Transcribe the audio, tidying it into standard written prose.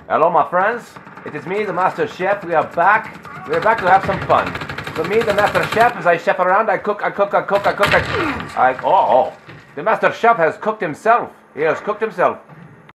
Hello, my friends. It is me, the Master Chef. We are back. We are back to have some fun. For me, the Master Chef, as I chef around, I cook. The Master Chef has cooked himself. He has cooked himself.